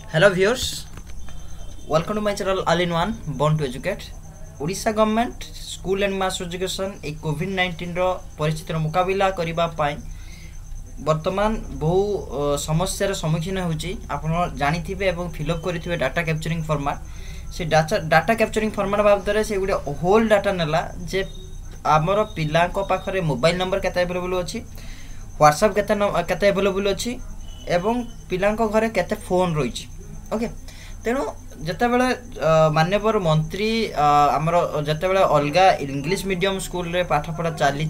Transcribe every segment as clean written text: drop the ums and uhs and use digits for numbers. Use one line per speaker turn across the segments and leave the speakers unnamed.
Hello viewers, welcome to my channel All in One Born to Educate. Odisha government school and mass education ए कोविड-19 रो परिस्थितिर मुकाबिला करिबा पाई वर्तमान बहु समस्यार सम्मुखीन होउची। आपण जानिथिबे एवं फिलअप करिथिबे डाटा कैप्चरिंग फॉर्मेट। से डाटा कैप्चरिंग फॉर्मेट बाबदरे से गुडे होल डाटा नेला जे हमर पिला को पाखरे मोबाइल नंबर केते अवेलेबल अछि, व्हाट्सएप केते अवेलेबल अछि एवं पिला को घरे केते फोन रहिछि। ओके, तेणु जितेबाला माननीय मंत्री आमर जितेबाला अलगा इंग्लिश मीडियम स्कूल रे पाठपढ़ा चली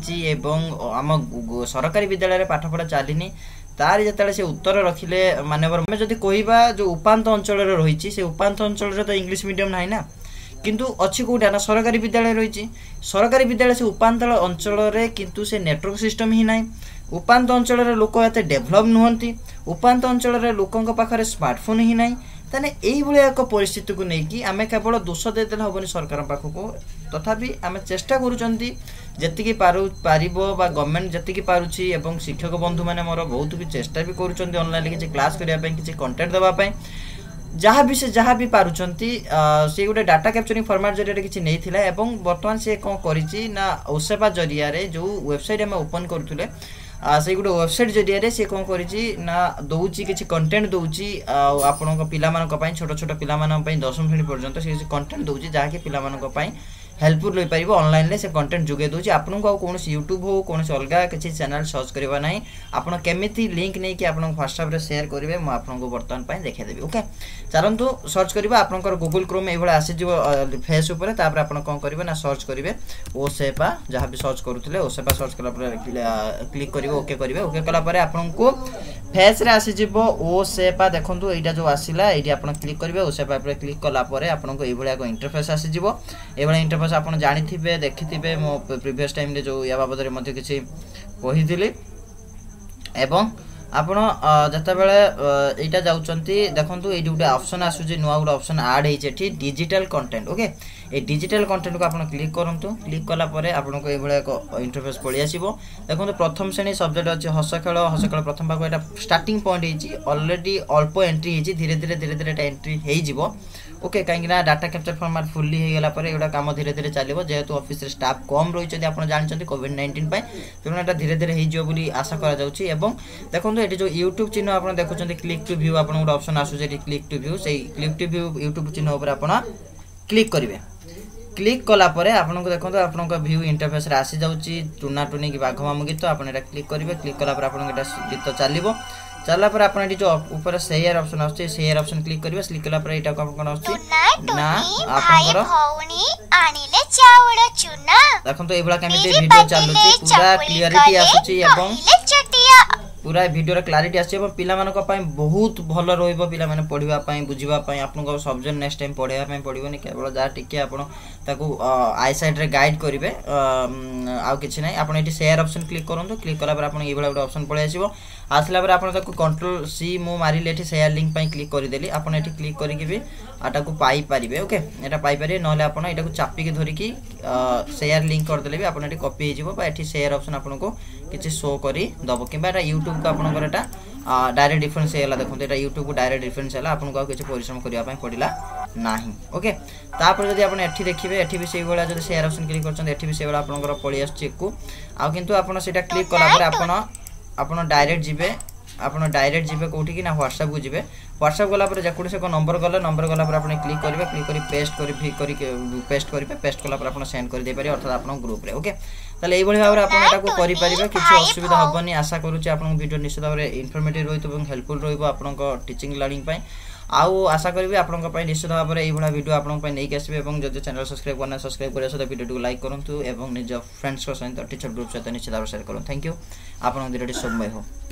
आम सरकारी विद्यालय पाठपढ़ा चलनी तार जिते से उत्तर रखिले माननीय जदि कहवा जो उपांत अंचल रही से उपांत अंचल तो इंग्लिश मीडियम ना ना किंतु अच्छी कौटा ना सरकारी विद्यालय रही। सरकारी विद्यालय से उपांत अंचल किंतु से नेटवर्क सिस्टम ही ना। उपांत अंचल लोक एत डेभलप नुहति। उपांत अंचल लोकों पाखे स्मार्टफोन ही ना। ताने यही भाया एक परिस्थिति को लेकिन आम केवल दोष देदेले हेनी सरकार पाखक, तथापि आम चेष्टा करुँच जी पार गवर्नमेंट जी पारुछि एवं शिक्षक बंधु मैंने मोर बहुत भी चेष्टा भी करुँच ऑनलाइन किसी क्लास करने किसी कंटेंट देवाई जहाँ भी से जहाँ भी पारुछंती से गोटे डाटा कैप्चरिंग फॉर्मेट जरिए किसी नहीं थिला एवं वर्तमान से कौन करिछि ना ओसेपा जरिया जो वेबसाइट आम ओपन करूले से गोटे वेबसाइट जरिए से कौन करिछि ना दउछि किछि कंटेंट दउछि आपनक पिला मानक पई छोट छोट पिला मानक पई 10वीं श्रेणी पर्यंत से कंटेंट दउछि जहाँ कि पिला मानक पई हेल्पफुल हो पारिबो। ऑनलाइन से कंटेंट जुगे दोछि आपनको आ कोन यूट्यूब हो कोन अलगा किसी चैनल सर्च करबा नाही। आपण केमिति लिंक नै कि आपण व्हाट्सएप रे शेयर करिवे म आपनको वर्तमान पई देखै देबी। ओके, चलंतु सर्च करबा आपनकर गूगल क्रोम ए भला आसी जिवो फेस ऊपर तापर आपण कोन करिवे ना सर्च करिवे ओसेपा जहाँ भी सर्च करूथिले ओसेपा सर्च कला पर क्लिक करिवे ओके करिवे। ओके कला पर आपनको फेस रे आसी जिवो ओसेपा देखंतु एटा जो आसीला एटी आपण क्लिक करिवे ओसेपा पर क्लिक कला पर आपनको ए भला को इंटरफेस आसी जिवो। ए भला इंटरफेस आप जानी देखि मो प्रीवियस टाइम रे जो या बाबद रे किसी कही एवं आपण जते बेले एटा जाउचंती देखंतु एटी गुटे ऑप्शन आसुजे नुवा गुटे ऑप्शन ऐड हेछि डिजिटल कंटेंट। ओके, ए डिजिटल कंटेंट को आपण क्लिक करंतु। क्लिक कला परे आपनको ए भले एक इंटरफेस पळि आसीबो। देखंतु प्रथम श्रेणी सब्जेक्ट अछि हस खेल प्रथम भाग एटा स्टार्टिंग पॉइंट हेछि ऑलरेडी अल्प एंट्री हेछि धीरे धीरे एटा एंट्री हेइ जिवो। ओके, कहीं डाटा कैप्चर फॉर्मेट फुल्ली हो गला पर एटा काम धीरे धीरे चलो जेहेतु ऑफिस रे स्टाफ कम रही आप जानते कोविड-19 तेणु एटा धीरे धीरे हो बोली आशा करा जाउछि। एवं देखंतु एटी जो यूट्यूब चिन्ह आप देखुछन्ते क्लिक टू व्यू आपन गोटे ऑप्शन आसुजे क्लिक टू व्यू से क्लिक टू व्यू यूट्यूब चिन्ह ऊपर आप क्लिक करेंगे। क्लिक कला परे आपनको देखंतु आपनका व्यू इंटरफेस रे आसी जाउछि टुना टुनी कि बाघ मामू गीत आपन एटा क्लिक करेंगे। क्लिक कला पर आपन एटा गीत चलिबो। चला पर आपन एटी जो ऊपर शेयर ऑप्शन आछे शेयर ऑप्शन क्लिक करिवे। क्लिक कला पर एटा को आपन आछे ना आपनकर आनिले चावड़ चुना देखंतु एबला केमिति वीडियो चालुछि पूरा क्लियरिटी आछुछि एवं पूरा वीडियो रे क्लैरिटी आछे एवं पिला मानक पई बहुत भलो रहइबो। पिला माने पढिबा पई बुझिबा पई आपनको सब्जेक्ट नेक्स्ट टाइम पढिबा पई पढिबोनी केवल जा टिके आपण ताकू आई साइड रे गाइड करिवे आ किछि नै। आपण एटी शेयर ऑप्शन क्लिक करंतु। क्लिक कला पर आपण एबला गुटे ऑप्शन पळे आसीबो। आसला पर आपण ताकू कंट्रोल सी मु मारिले एटी शेयर लिंक पई क्लिक करि देली आपण एटी क्लिक करि कि भी आटा को पाई परिबे। ओके, एटा पाई परिबे नले आपण एटा को चापी के धरि कि शेयर लिंक कर देले भी आपण एटी कॉपी हे जिवो बा एटी शेयर ऑप्शन आपनको किछि शो करी दबो किबा एटा यूट्यूब को आपनकर एटा डायरेक्ट डिफरेंस हैला देखंतु एटा यूट्यूब को डायरेक्ट डिफरेंस हैला आपनको किछि परिश्रम करिया पई पडिला नाही। ओके, तापर जदि आपण एठी देखिबे एठी भी सेही बेला जदि शेयर ऑप्शन क्लिक करछन एठी भी सेही बेला आपनकर पळि आछि को आ किंतु आपण सेटा क्लिक कला पर आपण डायरेक्ट जिबे कोठी कि ना व्हाट्सएप को जिबे। व्हाट्सएप गला पर जकुड से को नंबर गला पर आपण क्लिक करिवे। क्लिक करी पेस्ट करिवे पेस्ट कला पर आपण सेंड कर दे पारे अर्थात आपण ग्रुप रे। ओके, ताले एई भली भाबरे आपण एटा को करि परिबे किछि असुविधा होबनी। आशा करूछि आपण वीडियो निश्चित भाबरे इन्फॉर्मेटिव रहितो एवं हेल्पफुल रहिबो आपण टीचिंग लर्निंग पई। आउ आशा करिवे आपण पई निश्चित भाबरे एई भला वीडियो आपण पई नै के आसीबे एवं जदि चैनल सब्सक्राइब करना सब्सक्राइब करिया सदा वीडियो को लाइक करंतु एवं निज फ्रेंड्स को सहित टीचर ग्रुप सहित निश्चित भाबरे शेयर करंतु। थैंक यू, आपण वीडियो टी समय हो।